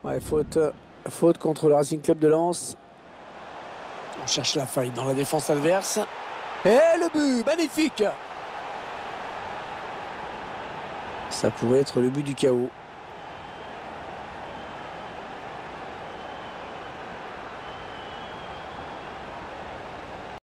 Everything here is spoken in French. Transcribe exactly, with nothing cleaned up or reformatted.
Ouais, faute, faute contre le Racing Club de Lens. On cherche la faille dans la défense adverse. Et le but, magnifique! Ça pourrait être le but du chaos.